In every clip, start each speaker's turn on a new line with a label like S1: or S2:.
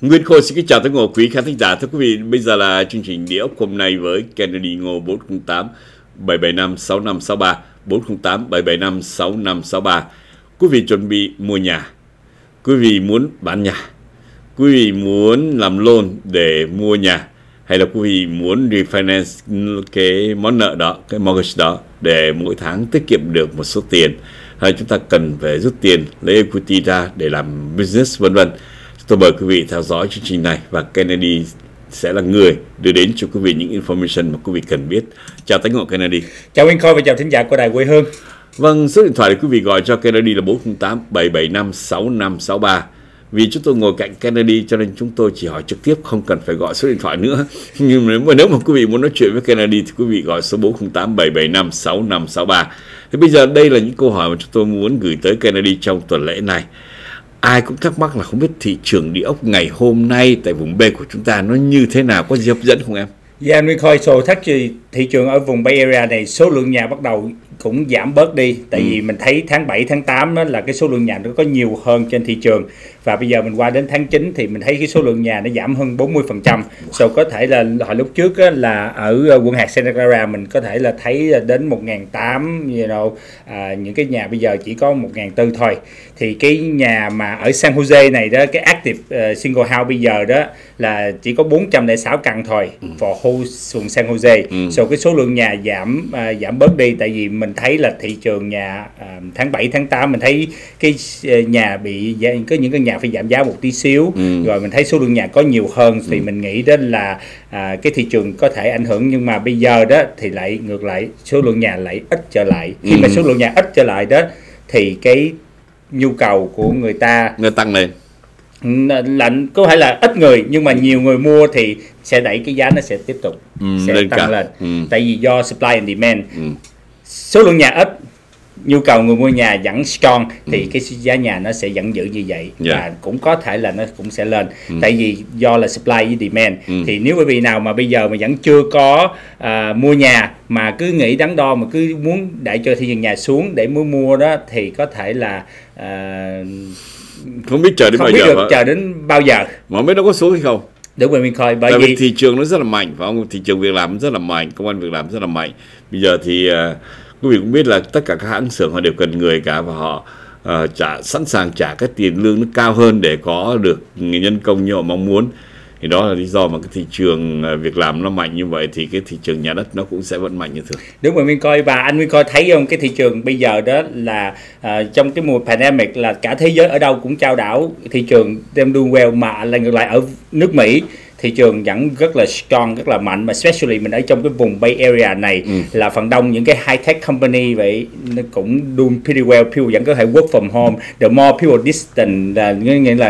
S1: Nguyên Khôi xin kính chào tất cả quý khán thính giả. Thưa quý vị, bây giờ là chương trình Địa ốc hôm nay với Kennedy Ngô 408 775 6563 408 775 6563. Quý vị chuẩn bị mua nhà, quý vị muốn bán nhà, quý vị muốn làm loan để mua nhà, hay là quý vị muốn refinance cái món nợ đó, cái mortgage đó để mỗi tháng tiết kiệm được một số tiền, hay chúng ta cần phải rút tiền lấy equity ra để làm business vân vân. Tôi mời quý vị theo dõi chương trình này và Kennedy sẽ là người đưa đến cho quý vị những information mà quý vị cần biết. Chào Tánh Ngộ Kennedy.
S2: Chào Nguyên Khôi và chào thính giả của Đài Quê Hương.
S1: Vâng, số điện thoại để quý vị gọi cho Kennedy là 408 775 6563. Vì chúng tôi ngồi cạnh Kennedy cho nên chúng tôi chỉ hỏi trực tiếp, không cần phải gọi số điện thoại nữa. Nhưng mà nếu mà quý vị muốn nói chuyện với Kennedy thì quý vị gọi số 408 775 6563. Thì bây giờ đây là những câu hỏi mà chúng tôi muốn gửi tới Kennedy trong tuần lễ này. Ai cũng thắc mắc là không biết thị trường địa ốc ngày hôm nay tại vùng B của chúng ta nó như thế nào, có gì hấp dẫn không em?
S2: Dạ, Nguyên Khôi, thị trường ở vùng Bay Area này số lượng nhà bắt đầu cũng giảm bớt đi. Tại vì mình thấy tháng 7, tháng 8 đó là cái số lượng nhà nó có nhiều hơn trên thị trường. Và bây giờ mình qua đến tháng 9 thì mình thấy cái số lượng nhà nó giảm hơn 40%. Có thể là hồi lúc trước á, là ở quận hạt Santa Clara mình có thể là thấy đến 1.800, những cái nhà bây giờ chỉ có 1.400 thôi. Thì cái nhà mà ở San Jose này đó, cái active single house bây giờ đó là chỉ có 406 căn thôi for whole vùng San Jose. Cái số lượng nhà giảm bớt đi, tại vì mình thấy là thị trường nhà tháng 7, tháng 8 mình thấy cái nhà có những cái nhà phải giảm giá một tí xíu, rồi mình thấy số lượng nhà có nhiều hơn thì mình nghĩ đến là cái thị trường có thể ảnh hưởng. Nhưng mà bây giờ đó thì lại ngược lại, số lượng nhà lại ít trở lại. Khi mà số lượng nhà ít trở lại đó thì cái nhu cầu của người ta
S1: tăng lên,
S2: lạnh có thể là ít người nhưng mà nhiều người mua thì sẽ đẩy cái giá nó sẽ tiếp tục tăng lên. Tại vì do supply and demand, số lượng nhà ít, nhu cầu người mua nhà vẫn strong thì cái giá nhà nó sẽ vẫn giữ như vậy. Và cũng có thể là nó cũng sẽ lên. Tại vì do là supply với demand. Thì nếu quý vị nào mà bây giờ mà vẫn chưa có mua nhà mà cứ nghĩ đắn đo mà cứ muốn để cho thị trường nhà xuống để mới mua đó thì có thể là
S1: không biết chờ đến bao giờ,
S2: chờ đến bao giờ
S1: mà không biết nó có xuống hay không.
S2: Đúng rồi, mình coi
S1: bởi vì thị trường nó rất là mạnh, phải không? Thị trường việc làm rất là mạnh, công an việc làm rất là mạnh. Bây giờ thì quý vị cũng biết là tất cả các hãng xưởng họ đều cần người cả, và họ sẵn sàng trả cái tiền lương nó cao hơn để có được nhân công như họ mong muốn. Thì đó là lý do mà cái thị trường việc làm nó mạnh như vậy thì cái thị trường nhà đất nó cũng sẽ vẫn mạnh như thường.
S2: Đúng rồi Minh Coi, và anh Minh Coi thấy không, cái thị trường bây giờ đó là trong cái mùa pandemic là cả thế giới ở đâu cũng chao đảo thị trường them doing well, mà là ngược lại ở nước Mỹ thị trường vẫn rất là strong, rất là mạnh, mà especially mình ở trong cái vùng Bay Area này là phần đông những cái high tech company vậy nó cũng doing pretty well, people vẫn có thể work from home, the more people distant là nghĩa là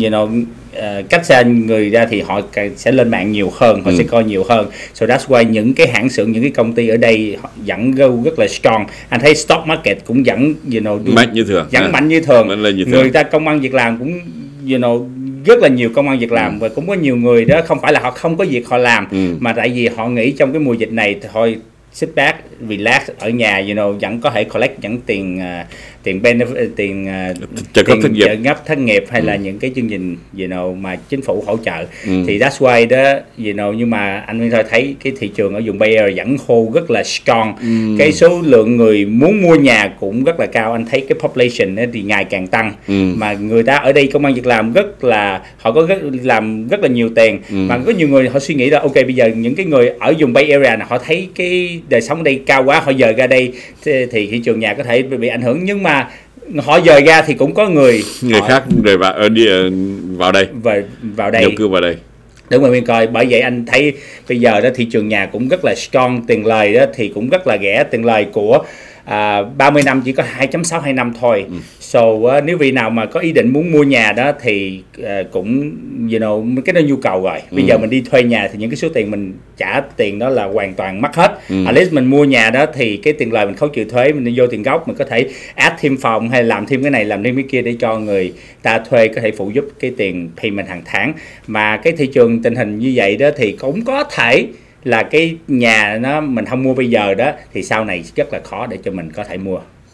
S2: cách xa người ra thì họ sẽ lên mạng nhiều hơn, họ sẽ coi nhiều hơn. So that's why những cái hãng xưởng, những cái công ty ở đây họ vẫn rất là strong. Anh thấy stock market cũng vẫn
S1: mạnh như thường,
S2: mạnh như thường. Người ta công ăn việc làm cũng rất là nhiều công ăn việc làm, và cũng có nhiều người đó không phải là họ không có việc họ làm, mà tại vì họ nghĩ trong cái mùa dịch này thôi sit back, relax ở nhà, vẫn có thể collect những tiền benefit, tiền trợ cấp thất nghiệp hay là những cái chương trình mà chính phủ hỗ trợ. Thì that's why đó, nhưng mà anh Nguyên Thôi thấy cái thị trường ở vùng Bay Area vẫn hold rất là strong. Cái số lượng người muốn mua nhà cũng rất là cao. Anh thấy cái population thì ngày càng tăng, mà người ta ở đây công ăn việc làm họ có làm rất là nhiều tiền. Mà có nhiều người họ suy nghĩ là ok, bây giờ những cái người ở vùng Bay Area này họ thấy cái đời sống ở đây cao quá, họ dời ra đây thì thị trường nhà có thể bị ảnh hưởng. Nhưng mà họ dời ra thì cũng có người
S1: khác để vào đây,
S2: nhập
S1: cư vào đây.
S2: Đúng rồi Nguyên Coi, bởi vậy anh thấy bây giờ đó thị trường nhà cũng rất là strong, tiền lời đó thì cũng rất là rẻ, tiền lời của 30 năm chỉ có 2.62 năm thôi. Nếu vị nào mà có ý định muốn mua nhà đó thì cũng cái đó nhu cầu rồi. Bây giờ mình đi thuê nhà thì những cái số tiền mình trả tiền đó là hoàn toàn mất hết. At least mình mua nhà đó thì cái tiền lời mình khấu trừ thuế, mình vô tiền gốc, mình có thể add thêm phòng hay làm thêm cái này làm thêm cái kia để cho người ta thuê có thể phụ giúp cái tiền payment hàng tháng. Mà cái thị trường tình hình như vậy đó thì cũng có thể là cái nhà nó mình không mua bây giờ đó thì sau này rất là khó để cho mình có thể mua.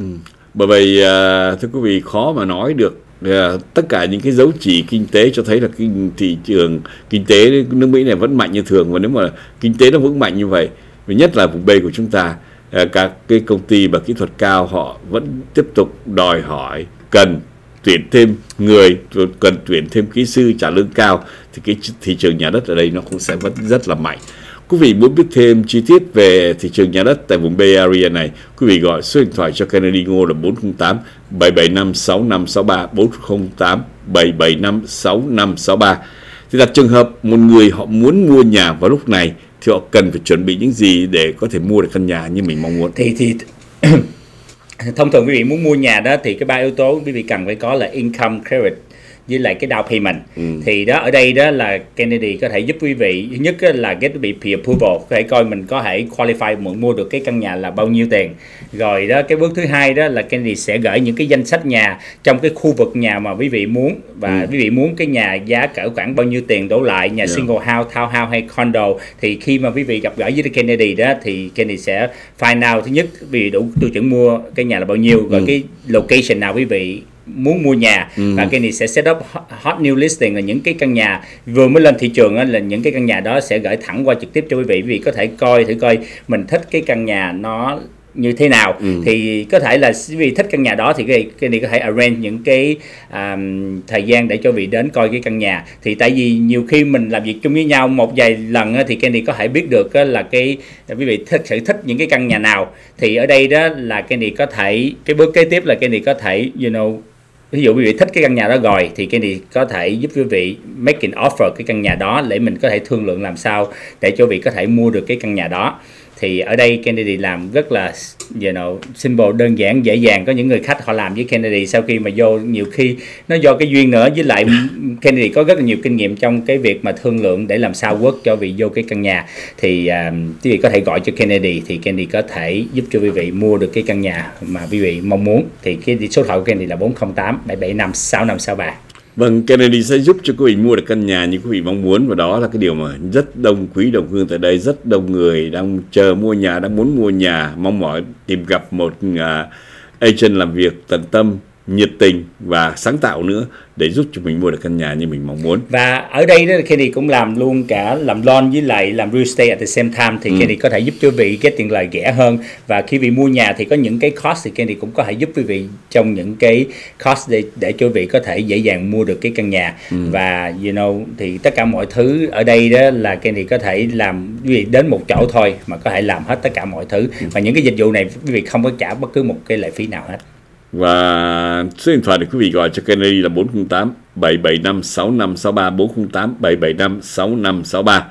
S1: Bởi vậy thưa quý vị, khó mà nói được tất cả những cái dấu chỉ kinh tế cho thấy là cái thị trường kinh tế nước Mỹ này vẫn mạnh như thường. Và nếu mà kinh tế nó vững mạnh như vậy, và nhất là vùng B của chúng ta, các cái công ty và kỹ thuật cao họ vẫn tiếp tục đòi hỏi cần tuyển thêm người, cần tuyển thêm kỹ sư trả lương cao, thì cái thị trường nhà đất ở đây nó cũng sẽ vẫn rất là mạnh. Quý vị muốn biết thêm chi tiết về thị trường nhà đất tại vùng Bay Area này, quý vị gọi số điện thoại cho Kennedy Ngô là 408 775 6563, 408 775 6563. Thì đặt trường hợp một người họ muốn mua nhà vào lúc này thì họ cần phải chuẩn bị những gì để có thể mua được căn nhà như mình mong muốn?
S2: Thì thông thường quý vị muốn mua nhà đó thì cái 3 yếu tố quý vị cần phải có là income, credit với lại cái down payment. Thì đó, ở đây đó là Kennedy có thể giúp quý vị. Thứ nhất là get bị pre-approval, có thể coi mình có thể qualify mua được cái căn nhà là bao nhiêu tiền. Rồi đó, cái bước thứ hai đó là Kennedy sẽ gửi những cái danh sách nhà trong cái khu vực nhà mà quý vị muốn, và quý vị muốn cái nhà giá cỡ khoảng bao nhiêu tiền đổ lại, nhà single house, townhouse hay condo. Thì khi mà quý vị gặp gỡ với Kennedy đó thì Kennedy sẽ find out thứ nhất quý vị đủ tiêu chuẩn mua cái nhà là bao nhiêu, rồi cái location nào quý vị muốn mua nhà, và Kennedy sẽ set up hot new listing, là những cái căn nhà vừa mới lên thị trường là những cái căn nhà đó sẽ gửi thẳng qua trực tiếp cho quý vị. Quý vị có thể thử coi mình thích cái căn nhà nó như thế nào. Thì có thể là quý vị thích căn nhà đó thì Kennedy có thể arrange những cái thời gian để cho quý vị đến coi cái căn nhà. Thì tại vì nhiều khi mình làm việc chung với nhau một vài lần thì Kennedy có thể biết được là quý vị sự thích những cái căn nhà nào. Thì ở đây đó là Kennedy có thể, cái bước kế tiếp là Kennedy có thể ví dụ quý vị thích cái căn nhà đó rồi thì Kennedy có thể giúp quý vị make an offer cái căn nhà đó, để mình có thể thương lượng làm sao để cho quý vị có thể mua được cái căn nhà đó. Thì ở đây Kennedy làm rất là simple, đơn giản, dễ dàng. Có những người khách họ làm với Kennedy sau khi mà vô, nhiều khi nó do cái duyên nữa, với lại Kennedy có rất là nhiều kinh nghiệm trong cái việc mà thương lượng để làm sao work cho vị vô cái căn nhà. Thì quý vị có thể gọi cho Kennedy, thì Kennedy có thể giúp cho quý vị mua được cái căn nhà mà quý vị mong muốn. Thì cái số điện thoại của Kennedy là 408 775 6563.
S1: Vâng, Kennedy sẽ giúp cho quý vị mua được căn nhà như quý vị mong muốn, và đó là cái điều mà rất đông quý đồng hương tại đây, rất đông người đang chờ mua nhà, đang muốn mua nhà, mong mỏi tìm gặp một agent làm việc tận tâm, nhiệt tình và sáng tạo nữa để giúp cho mình mua được căn nhà như mình mong muốn.
S2: Và ở đây đó Kennedy cũng làm luôn cả làm loan với lại làm real estate at the same time. Thì Kennedy có thể giúp cho quý vị cái tiền lời rẻ hơn, và khi vị mua nhà thì có những cái cost thì Kennedy cũng có thể giúp quý vị trong những cái cost để cho quý vị có thể dễ dàng mua được cái căn nhà. Và thì tất cả mọi thứ ở đây đó là Kennedy có thể làm quý vị đến một chỗ thôi mà có thể làm hết tất cả mọi thứ, và những cái dịch vụ này quý vị không có trả bất cứ một cái lệ phí nào hết.
S1: Và số điện thoại để quý vị gọi cho Kennedy là 408 775 6563, 408 775 6563.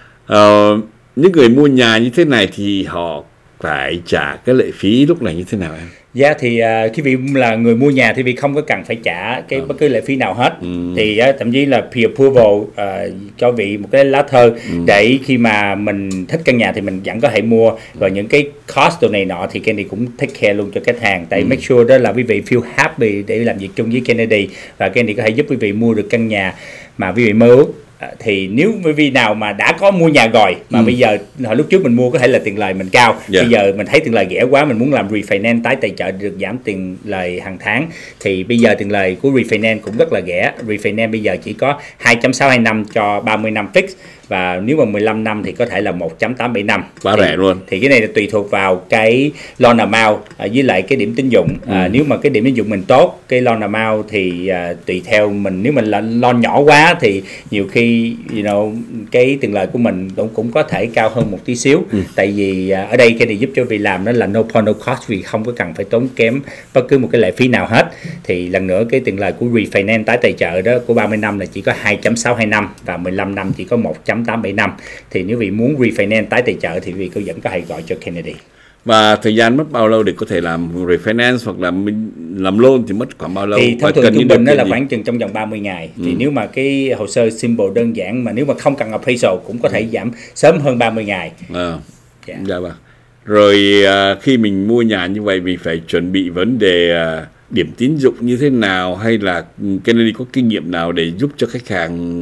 S1: Những người mua nhà như thế này thì họ phải trả cái lệ phí lúc này như thế nào em?
S2: Dạ thì khi vị là người mua nhà thì vị không có cần phải trả cái bất cứ lệ phí nào hết. Thì thậm chí là pre-approval cho vị một cái lá thơ để khi mà mình thích căn nhà thì mình vẫn có thể mua. Và những cái cost đồ này nọ thì Kennedy cũng take care luôn cho khách hàng, tại make sure đó là quý vị feel happy để làm việc chung với Kennedy, và Kennedy có thể giúp quý vị mua được căn nhà mà quý vị mơ ước. Thì nếu quý vị nào mà đã có mua nhà rồi mà bây giờ hồi lúc trước mình mua có thể là tiền lời mình cao, bây giờ mình thấy tiền lời rẻ quá, mình muốn làm refinance tái tài trợ được giảm tiền lời hàng tháng, thì bây giờ tiền lời của refinance cũng rất là rẻ. Refinance bây giờ chỉ có 2.62 năm cho 30 năm fix, và nếu mà 15 năm thì có thể là 1.875.
S1: Quá rẻ luôn.
S2: Thì cái này là tùy thuộc vào cái loan amount với lại cái điểm tín dụng. Nếu mà cái điểm tín dụng mình tốt, cái loan amount thì tùy theo mình. Nếu mình là loan nhỏ quá thì nhiều khi cái tiền lời của mình cũng có thể cao hơn một tí xíu. Tại vì ở đây cái này giúp cho vị làm đó là no point no cost, vì không có cần phải tốn kém bất cứ một cái lệ phí nào hết. Thì lần nữa cái tiền lời của refinance tái tài trợ đó của 30 năm là chỉ có 2.62 năm, và 15 năm chỉ có 1.875. Thì nếu vị muốn refinance tái tài trợ thì vị vẫn có thể gọi cho Kennedy.
S1: Và thời gian mất bao lâu để có thể làm refinance, hoặc là mình làm loan thì mất khoảng bao lâu?
S2: Thì thông thường trung bình đó là khoảng chừng trong vòng 30 ngày. Thì nếu mà cái hồ sơ simple đơn giản, mà nếu mà không cần appraisal cũng có thể giảm sớm hơn 30 ngày.
S1: Dạ vâng. Rồi khi mình mua nhà như vậy mình phải chuẩn bị vấn đề điểm tín dụng như thế nào, hay là Kennedy có kinh nghiệm nào để giúp cho khách hàng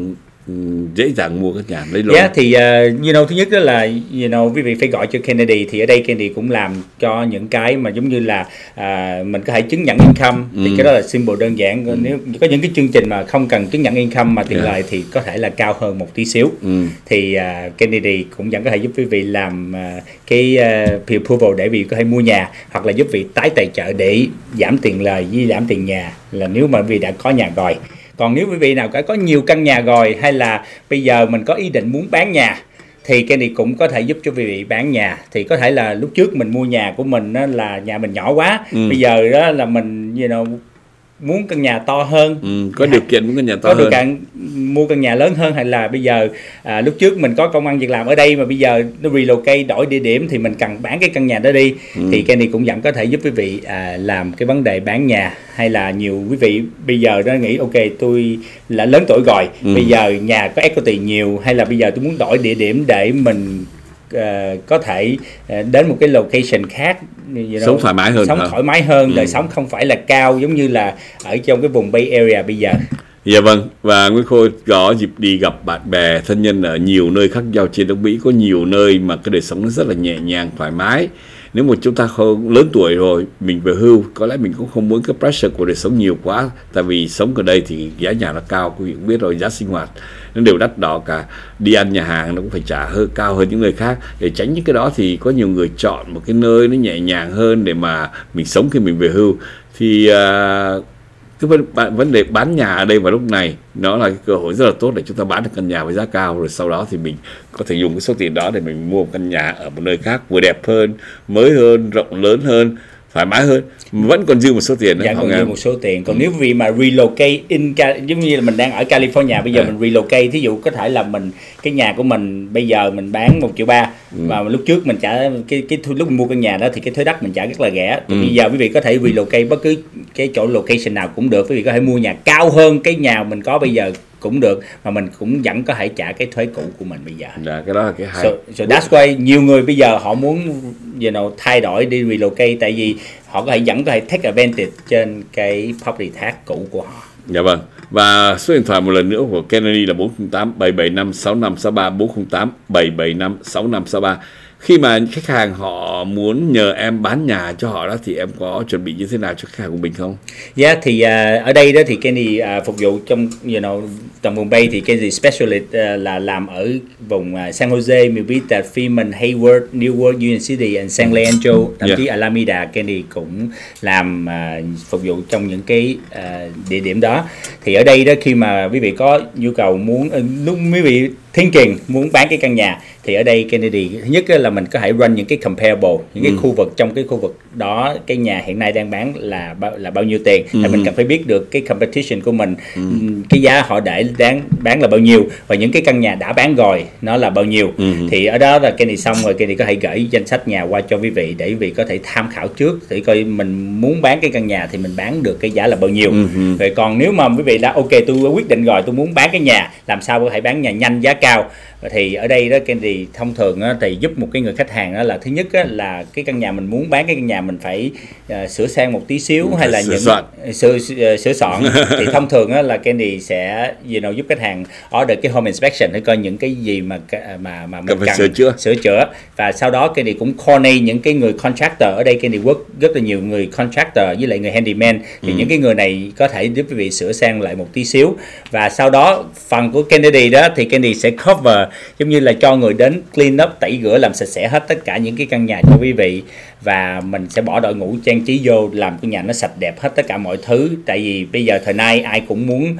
S1: dễ dàng mua căn nhà lấy lô?
S2: Thì thứ nhất đó là quý vị phải gọi cho Kennedy. Thì ở đây Kennedy cũng làm cho những cái mà giống như là mình có thể chứng nhận income, thì cái đó là simple đơn giản. Nếu có những cái chương trình mà không cần chứng nhận income mà tiền lời thì có thể là cao hơn một tí xíu. Thì Kennedy cũng vẫn có thể giúp quý vị làm cái pre-approval để quý vị có thể mua nhà, hoặc là giúp vị tái tài trợ để giảm tiền lời với giảm tiền nhà, là nếu mà quý vị đã có nhà rồi. Còn nếu quý vị nào có nhiều căn nhà rồi, hay là bây giờ mình có ý định muốn bán nhà, thì Kennedy cũng có thể giúp cho quý vị bán nhà. Thì có thể là lúc trước mình mua nhà của mình đó là nhà mình nhỏ quá, bây giờ đó là mình muốn căn nhà to hơn,
S1: có điều kiện muốn căn nhà to hơn,
S2: có điều kiện mua căn nhà lớn hơn, hay là bây giờ lúc trước mình có công ăn việc làm ở đây mà bây giờ nó relocate đổi địa điểm thì mình cần bán cái căn nhà đó đi, thì Kennedy cũng vẫn có thể giúp quý vị làm cái vấn đề bán nhà. Hay là nhiều quý vị bây giờ đó nghĩ ok, tôi là lớn tuổi rồi, bây giờ nhà có equity nhiều, hay là bây giờ tôi muốn đổi địa điểm để mình có thể đến một cái location khác,
S1: sống thoải mái hơn,
S2: đời sống không phải là cao giống như là ở trong cái vùng Bay Area bây giờ.
S1: Dạ vâng, và Nguyễn Khôi có dịp đi gặp bạn bè thân nhân ở nhiều nơi khác nhau trên nước Mỹ. Có nhiều nơi mà cái đời sống nó rất là nhẹ nhàng, thoải mái. Nếu mà chúng ta không lớn tuổi rồi, mình về hưu, có lẽ mình cũng không muốn cái pressure của đời sống nhiều quá. Tại vì sống ở đây thì giá nhà nó cao, quý vị cũng biết rồi, giá sinh hoạt nó đều đắt đỏ cả. Đi ăn nhà hàng nó cũng phải trả cao hơn những nơi khác. Để tránh những cái đó thì có nhiều người chọn một cái nơi nó nhẹ nhàng hơn để mà mình sống khi mình về hưu. Thì cái vấn đề bán nhà ở đây vào lúc này nó là cái cơ hội rất là tốt để chúng ta bán được căn nhà với giá cao, rồi sau đó thì mình có thể dùng cái số tiền đó để mình mua một căn nhà ở một nơi khác vừa đẹp hơn, mới hơn, rộng lớn hơn, thoải mái hơn, vẫn còn dư một số tiền.
S2: Dạ, còn dư một số tiền. Còn nếu vì mà relocate giống như là mình đang ở California bây giờ mình relocate, thí dụ có thể là cái nhà của mình bây giờ mình bán 1,3 triệu, và lúc trước mình trả lúc mình mua căn nhà đó thì cái thuế đất mình trả rất là rẻ. Thì bây giờ quý vị có thể relocate bất cứ cái chỗ location nào cũng được, quý vị có thể mua nhà cao hơn cái nhà mình có bây giờ cũng được, mà mình cũng vẫn có thể trả cái thuế cũ của mình bây giờ.
S1: Cái đó là cái hay.
S2: So that's why nhiều người bây giờ họ muốn thay đổi đi relocate, tại vì họ vẫn có thể take advantage trên cái property tax cũ của họ.
S1: Dạ vâng. Và số điện thoại một lần nữa của Kennedy là 408-775-6563, 408-775-6563. Khi mà khách hàng họ muốn nhờ em bán nhà cho họ đó, thì em có chuẩn bị như thế nào cho khách hàng của mình không?
S2: Dạ, thì ở đây đó thì Kennedy phục vụ trong tầm vùng Bay, thì Kennedy specialist là làm ở vùng San Jose, Milpitas, Fremont, Hayward, Newark, Union City, and San Leandro, thậm chí Alameda. Kennedy cũng làm phục vụ trong những cái địa điểm đó. Thì ở đây đó, khi mà quý vị có nhu cầu lúc quý vị thinking muốn bán cái căn nhà, thì ở đây Kennedy thứ nhất là mình có thể run những cái comparable, những cái khu vực, trong cái khu vực đó cái nhà hiện nay đang bán là bao nhiêu tiền, thì mình cần phải biết được cái competition của mình, cái giá họ để đáng bán là bao nhiêu, và những cái căn nhà đã bán rồi nó là bao nhiêu. Thì ở đó là Kennedy xong rồi, Kennedy có thể gửi danh sách nhà qua cho quý vị để quý vị có thể tham khảo trước, để coi mình muốn bán cái căn nhà thì mình bán được cái giá là bao nhiêu. Vậy còn nếu mà quý vị đã ok, tôi quyết định rồi, tôi muốn bán cái nhà, làm sao có thể bán nhà nhanh giá cao, thì ở đây đó Kennedy thông thường đó, thì giúp một cái người khách hàng đó là thứ nhất đó, là cái căn nhà mình muốn bán, cái căn nhà mình phải sửa sang một tí xíu, hay là sửa soạn thì thông thường đó là Kennedy sẽ giúp khách hàng order cái home inspection để coi những cái gì mà mình cần sửa chữa, và sau đó Kennedy cũng coordinate những cái người contractor. Ở đây Kennedy work rất là nhiều người contractor với lại người handyman, thì những cái người này có thể giúp quý vị sửa sang lại một tí xíu, và sau đó phần của Kennedy đó thì Kennedy sẽ cover, giống như là cho người đến clean up, tẩy rửa, làm sạch sẽ hết tất cả những cái căn nhà cho quý vị, và mình sẽ bỏ đội ngũ trang trí vô, làm cái nhà nó sạch đẹp hết tất cả mọi thứ. Tại vì bây giờ thời nay ai cũng muốn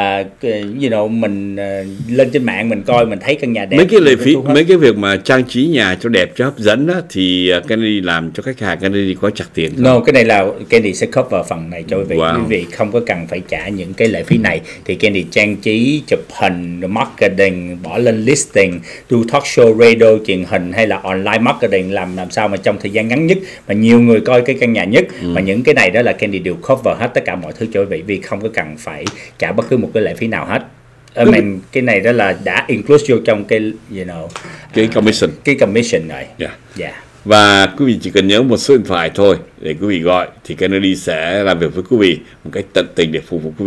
S2: mình lên trên mạng mình coi, mình thấy căn nhà đẹp,
S1: mấy cái lệ phí, mấy cái việc mà trang trí nhà cho đẹp, cho hấp dẫn đó, thì Kennedy làm cho khách hàng, Kennedy có chặt tiền không?
S2: No, cái này là Kennedy sẽ cover phần này cho quý vị. Quý vị không có cần phải trả những cái lệ phí này. Thì Kennedy trang trí, chụp hình, marketing, bỏ lên listing, do talk show, radio, truyền hình, hay là online marketing, làm sao mà trong thời gian ngắn nhất mà nhiều người coi cái căn nhà nhất. Mà những cái này đó là Kennedy đều cover hết tất cả mọi thứ cho quý vị, vì không có cần phải trả bất cứ một cái lệ phí nào hết. Cái này đó là đã include vô trong cái
S1: cái commission,
S2: rồi.
S1: Và quý vị chỉ cần nhớ một số điện thoại thôi để quý vị gọi, thì Kennedy sẽ làm việc với quý vị một cách tận tình để phục vụ quý vị.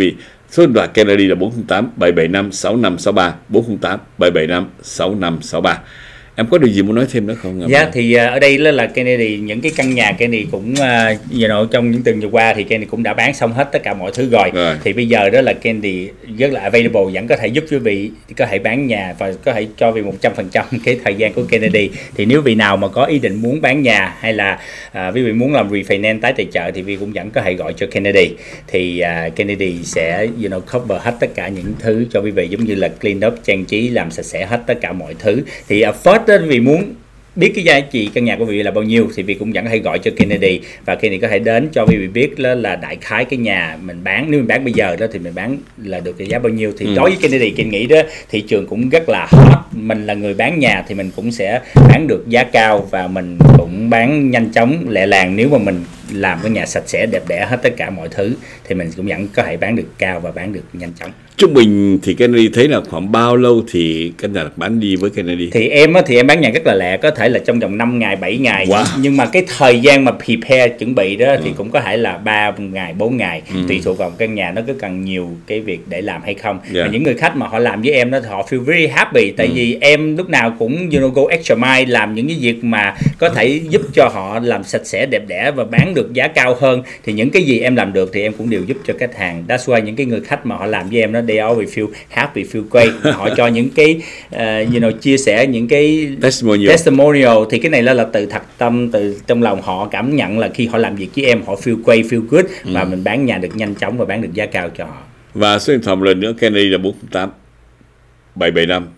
S1: Số điện thoại Kennedy là 408 775 6563, 408 775 6563. Em có điều gì muốn nói thêm nữa không?
S2: Dạ, thì ở đây là Kennedy, những cái căn nhà Kennedy cũng trong những tuần vừa qua thì Kennedy cũng đã bán xong hết tất cả mọi thứ rồi. Thì bây giờ đó là Kennedy rất là available, vẫn có thể giúp quý vị có thể bán nhà và có thể cho vì 100% cái thời gian của Kennedy. Thì nếu vị nào mà có ý định muốn bán nhà hay là quý vị muốn làm refinance tái tài trợ thì quý vị cũng vẫn có thể gọi cho Kennedy. Thì Kennedy sẽ cover hết tất cả những thứ cho quý vị, giống như là clean up, trang trí, làm sạch sẽ hết tất cả mọi thứ. Thì first vì muốn biết cái giá trị căn nhà của quý vị là bao nhiêu thì quý vị cũng vẫn có thể gọi cho Kennedy, và Kennedy có thể đến cho quý vị biết là đại khái cái nhà mình bán, nếu mình bán bây giờ đó thì mình bán là được cái giá bao nhiêu. Thì đối với Kennedy nghĩ đó, thị trường cũng rất là hot, mình là người bán nhà thì mình cũng sẽ bán được giá cao và mình cũng bán nhanh chóng lẹ làng. Nếu mà mình làm cái nhà sạch sẽ đẹp đẽ hết tất cả mọi thứ thì mình cũng vẫn có thể bán được cao và bán được nhanh chóng.
S1: Trung bình thì Kennedy thấy là khoảng bao lâu thì căn nhà được bán đi với Kennedy?
S2: Thì em bán nhà rất là lẹ, có thể là trong vòng 5 ngày, 7 ngày.
S1: Wow.
S2: Nhưng mà cái thời gian mà prepare, chuẩn bị đó thì cũng có thể là 3 ngày, 4 ngày. Tùy thuộc vào căn nhà nó có cần nhiều cái việc để làm hay không. Và những người khách mà họ làm với em đó thì họ feel very happy. Tại vì em lúc nào cũng go extra mile, làm những cái việc mà có thể giúp cho họ làm sạch sẽ, đẹp đẽ và bán được giá cao hơn. Thì những cái gì em làm được thì em cũng đều giúp cho khách hàng. That's why những cái người khách mà họ làm với em đó, they always feel happy, feel great. Họ cho những cái chia sẻ những cái testimonial thì cái này là từ thật tâm, từ trong lòng họ cảm nhận là khi họ làm việc với em họ feel great, feel good, và mình bán nhà được nhanh chóng và bán được giá cao cho họ.
S1: Và số điện thoại một lần nữa Kennedy là 408 775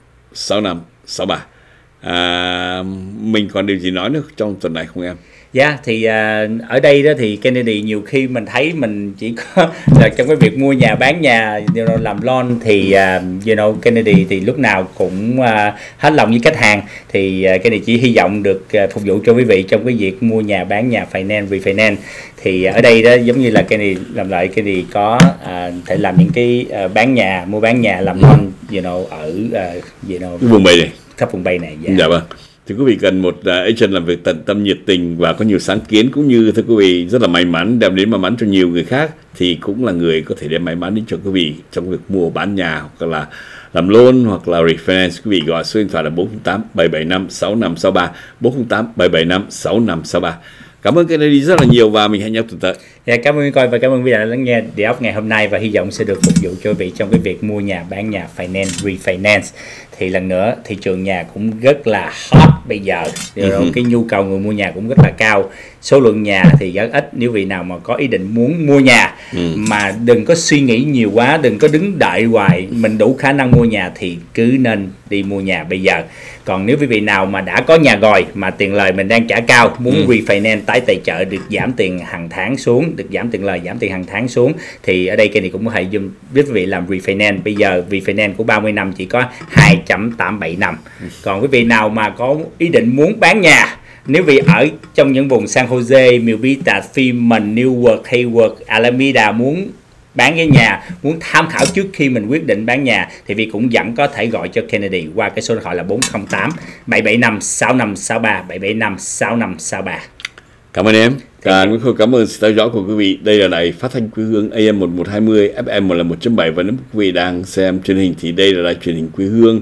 S1: 6563. Mình còn điều gì nói nữa trong tuần này không em?
S2: Dạ, thì ở đây đó thì Kennedy nhiều khi mình thấy mình chỉ có là trong cái việc mua nhà, bán nhà, làm loan thì Kennedy thì lúc nào cũng hết lòng với khách hàng. Thì Kennedy chỉ hy vọng được phục vụ cho quý vị trong cái việc mua nhà, bán nhà, finance, refinance. Thì ở đây đó giống như là Kennedy làm lại, Kennedy có thể làm những cái bán nhà, mua bán nhà, làm loan ở
S1: vùng Bay này,
S2: khắp vùng Bay này.
S1: Dạ vâng. Thì quý vị cần một agent làm việc tận tâm, nhiệt tình và có nhiều sáng kiến, cũng như thưa quý vị rất là may mắn, đem đến may mắn cho nhiều người khác, thì cũng là người có thể đem may mắn đến cho quý vị trong việc mua bán nhà hoặc là làm loan hoặc là refinance. Quý vị gọi số điện thoại là 408 775 6563, 408 775 6563. Cảm ơn Kennedy rất là nhiều và mình hẹn nhau tuần tới.
S2: Dạ, cảm ơn coi và cảm ơn quý vị đã lắng nghe The Ốc ngày hôm nay, và hy vọng sẽ được phục vụ cho quý vị trong cái việc mua nhà, bán nhà, finance, refinance. Thì lần nữa thị trường nhà cũng rất là hot bây giờ. Cái nhu cầu người mua nhà cũng rất là cao. Số lượng nhà thì rất ít. Nếu vị nào mà có ý định muốn mua nhà mà đừng có suy nghĩ nhiều quá, đừng có đứng đợi hoài, mình đủ khả năng mua nhà thì cứ nên đi mua nhà bây giờ. Còn nếu quý vị nào mà đã có nhà rồi mà tiền lời mình đang trả cao, muốn refinance tái tài trợ, được giảm tiền hàng tháng xuống, được giảm tiền lời, giảm tiền hàng tháng xuống, thì ở đây Kennedy cũng có thể giúp quý vị làm refinance. Bây giờ refinance của 30 năm chỉ có 2.87 năm. Còn quý vị nào mà có ý định muốn bán nhà, nếu vì ở trong những vùng San Jose, Milpitas, Fremont, Newark, Hayward, Alameda, muốn bán cái nhà, muốn tham khảo trước khi mình quyết định bán nhà, thì vì cũng vẫn có thể gọi cho Kennedy qua cái số điện thoại là 408 775 6563, 775 6563.
S1: Cảm ơn em. Nguyễn Khôi cảm ơn sự theo dõi của quý vị. Đây là đài phát thanh Quê Hương AM 1120, FM 101.7, và nếu quý vị đang xem truyền hình thì đây là đài truyền hình Quê Hương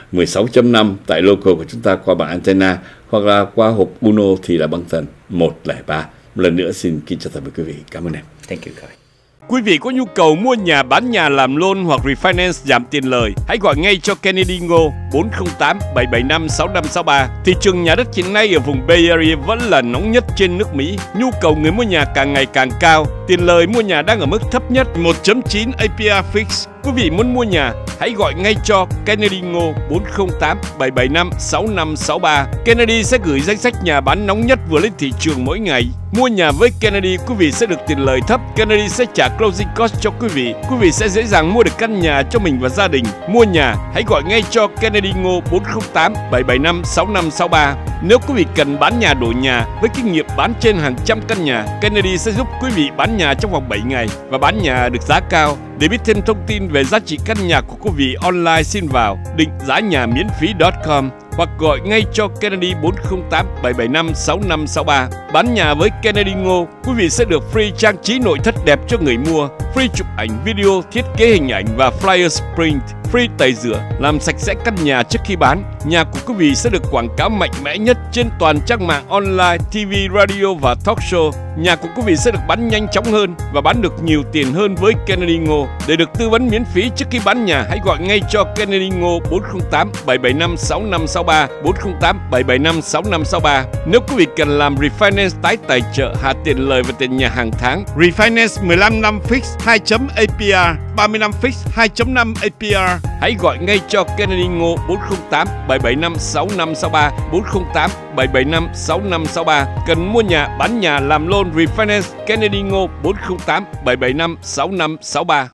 S1: 16.5 tại local của chúng ta qua bảng antenna, hoặc là qua hộp Uno thì là băng tần 103. Một lần nữa xin kính chào tạm biệt quý vị. Cảm ơn em.
S2: Thank you, Khôi.
S3: Quý vị có nhu cầu mua nhà, bán nhà, làm loan hoặc refinance giảm tiền lời, hãy gọi ngay cho Kennedy Ngô 408 775 6563. Thị trường nhà đất hiện nay ở vùng Bay Area vẫn là nóng nhất trên nước Mỹ. Nhu cầu người mua nhà càng ngày càng cao. Tiền lời mua nhà đang ở mức thấp nhất 1.9 APR fix. Quý vị muốn mua nhà, hãy gọi ngay cho Kennedy Ngô 408 775 6563. Kennedy sẽ gửi danh sách nhà bán nóng nhất vừa lên thị trường mỗi ngày. Mua nhà với Kennedy, quý vị sẽ được tiền lời thấp. Kennedy sẽ trả closing cost cho quý vị. Quý vị sẽ dễ dàng mua được căn nhà cho mình và gia đình. Mua nhà, hãy gọi ngay cho Kennedy Ngô 408 775 6563. Nếu quý vị cần bán nhà, đổi nhà với kinh nghiệm bán trên hàng trăm căn nhà, Kennedy sẽ giúp quý vị bán nhà trong vòng 7 ngày và bán nhà được giá cao. Để biết thêm thông tin về giá trị căn nhà của quý vị online, xin vào định giá nhà miễn phí.com. hoặc gọi ngay cho Kennedy 408 775 6563. Bán nhà với Kennedy Ngô, quý vị sẽ được free trang trí nội thất đẹp cho người mua, free chụp ảnh video, thiết kế hình ảnh và flyer print, free tẩy rửa, làm sạch sẽ căn nhà trước khi bán. Nhà của quý vị sẽ được quảng cáo mạnh mẽ nhất trên toàn trang mạng online, TV, radio và talk show. Nhà của quý vị sẽ được bán nhanh chóng hơn và bán được nhiều tiền hơn với Kennedy Ngô. Để được tư vấn miễn phí trước khi bán nhà, hãy gọi ngay cho Kennedy Ngô 408 775 6563, 408 775 6563. Nếu quý vị cần làm refinance tái tài trợ, hạ tiền lời và tiền nhà hàng tháng, refinance 15 năm fix 2 APR, 30 năm fix 2.5 APR, hãy gọi ngay cho Kennedy Ngô 408 775 6563, 408 775 6563. Cần mua nhà, bán nhà, làm loan, refinance, Kennedy Ngô 408 775 6563.